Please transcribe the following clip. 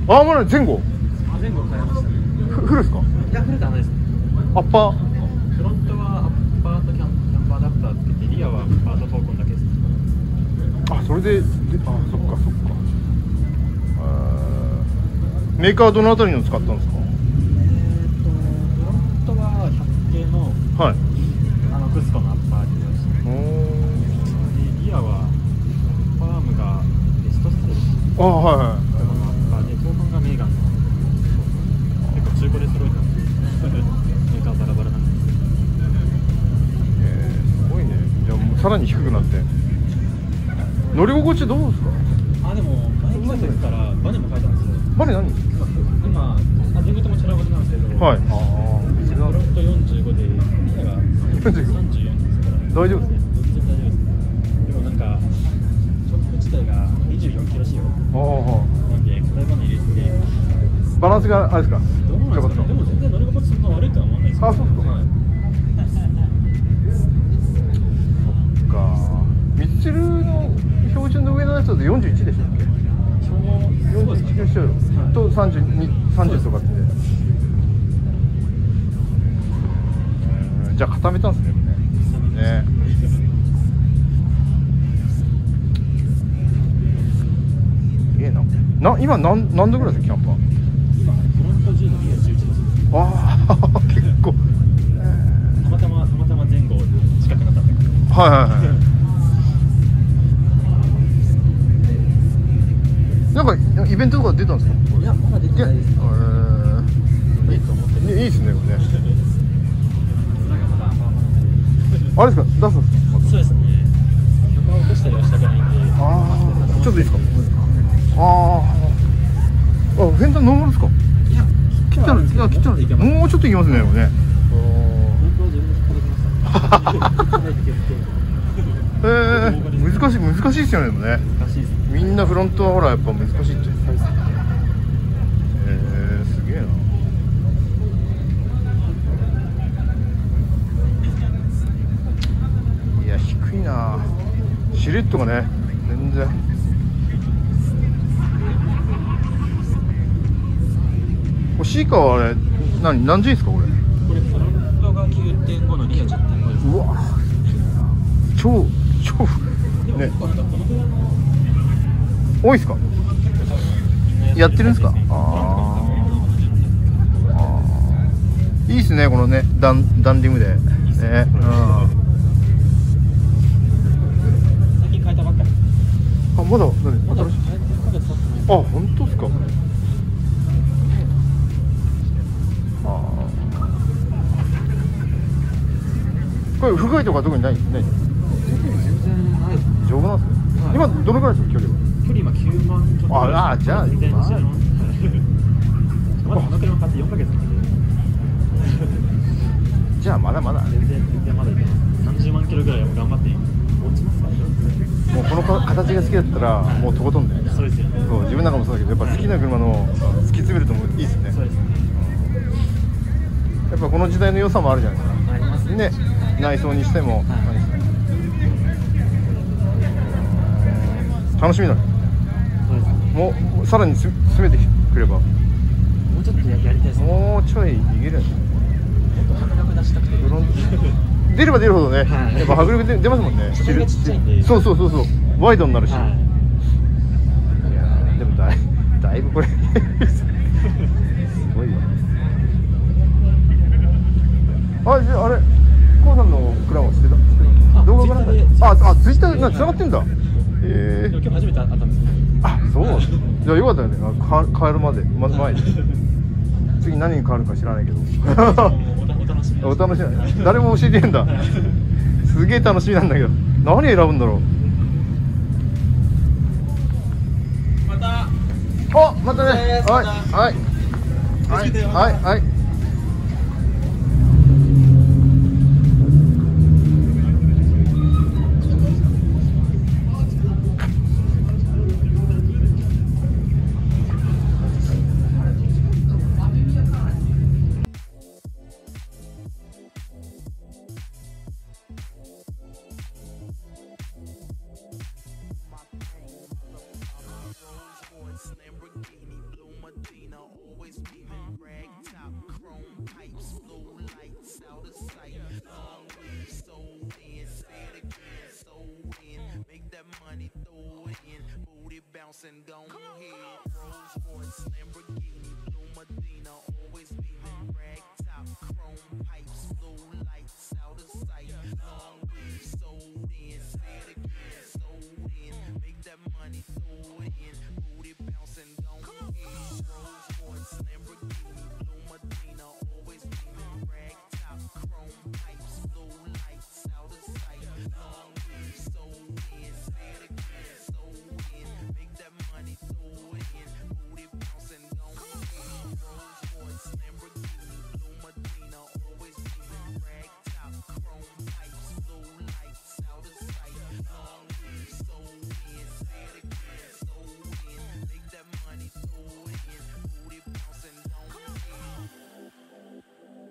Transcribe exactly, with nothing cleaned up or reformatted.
ああ、まだ前後。 あ、前後変えましたね。 フルですか？ いや、フルではないですね。 アッパー。 フロントはアッパーとキャンキャンバーアダプターつけて、リアはアッパーとトークンだけです。 あ、それで、で、あ、そっかそっか。メーカーはどのあたりの使ったんですか？ えーと、フロントはひゃく系の、 はい。 あのクスコのアッパーになりました。 おー。 で、リアはファームがベストスタイルあ、はいはい。 のアッパーで、トークンがメーガンの。結構中古で揃えたんで、メーカーバラバラなんですけど。 えー、すごいね。じゃあもうさらに低くなって。乗り心地どうですか？ あ、でも前来た時からバネも変えたんですよ。 バネ何？ 今、あ、前後ともチャラバネなんですけど、 はい。ああ。 フロントよんじゅうごで、リアがさんじゅうよんですから。 大丈夫ですね。 全然大丈夫です。でもなんか、ショック自体がにじゅうよんキロ仕様。 あなんで、硬いバネ入れて、 あ。バランスがあれですか？ どうなんですかね。でも全然乗り心地そんな悪いとは思わないです。 あ、そうですか。 はい。 そっか。ミッチェルの標準の上のやつだとよんじゅういちでしたっけ？よんじゅういちキロしちゃうよ。とさんじゅうに、さんじゅうとかって。じゃあ固めたんですね。ね。すげえな。な、今何何度ぐらいですか、キャンパー？ 今、フロントじゅうのリアじゅういちです。 ああ、結構。 たまたま、たまたま前後近くなったんだけど。 はいはいはい。なんかイベントとか出たんですか？ いや、まだ出てないです。 えー、 いいと思ってる。 いいですね、これね。あれですか、出すんですか？ そうですね。許可を落としたりはしたくないんで。 ああ、ちょっといいですか？ああ、あ、フェンダーノーマルですか？ いや、 切ったら、いや、切ったら、もうちょっといきますね、これね。 本当は自分で引っ張ってきました。 えー、難しい、難しいですよね、でもね。 難しいですね。 みんなフロントはほら、やっぱ難しいって。えー、すげえな。いや、低いな。シルエットがね、全然。これシーカーはあれ、何、何 G ですか、これ。 これフロントが きゅうてんご のリア じゅってんご です。 うわ、超、超、ね。多いですか？やってるんですか？ああ。いいですね、このね、ダン、ダンリムで。ね、うん。 最近変えたばっかり。 あ、まだ、何、 まだ新しい。 変えていっかげつ経ってない。 あ、本当ですか。ああ。これ不具合とか特にない、ない。 全然ないですね。 丈夫なんですね。 はい、 今どのくらいですか、距離は。 距離今きゅうまんちょっと。 ああ、じゃあ、 全然走れます。まだこの車買ってよんかげつなんで。 じゃあまだまだ。 全然全然まだいけます。さんじゅうまんキロぐらいは頑張って落ちますか？ もうこの形が好きだったらもうとことんで。 そうですよね。 そう、自分なんかもそうだけど、やっぱ好きな車の突き詰めるともいいですね。 そうですね。 やっぱこの時代の良さもあるじゃないですか。 ありますね。 ね、内装にしても、 はい、 楽しみだね。 そうですね。 もうさらに詰めてくれば。 もうちょっと や, やりたいですね。 もうちょいいけるやつ。 もっと迫力出したくて。 出れば出るほどね、 はい、 やっぱ迫力出ますもんね。 車体がちっちゃいんで。 そうそうそうそう、ワイドになるし。 はい、 いやでもだいだいぶこれすごいよ。あ、じゃああれ、コウさんのクラウンは知ってた？ あ、 動画かなんかで。ああ、ツイッターで繋がってんだ。へえ。 今日初めて会ったんですけど。 あ、そう。じゃあよかったよね。か変えるまで、ま前で。次何に変わるか知らないけど。 お楽しみ。 お楽しみ。誰も教えてんだ。すげえ楽しみなんだけど。何選ぶんだろう。 また。 お、またね。はいはいはいはいはい。Lamborghini blew my bounce and go ahead. Rolls Royce, Lamborghini, Blue Medina, always beaming. Rag top, chrome pipes, blue lights out of sight. Long weave, sold in, say it again, sold in. Make that money, throw it in. Booty bounce and go ahead. Rolls Royce, Lamborghini, Blue Medina, always beaming. Rag top, chrome pipes, blue lights out of sight. Long weave, sold in, say it again, sold in. Make that money, throw it in. Booty bounce and go ahead. Rolls Royce, Lamborghini, Blue Medina, always beaming. Rag top, chrome pipes, blue lights out of sight. Long weave, sold in, say it again, sold in. Make that money, throw it in. Booty bounce and go ahead.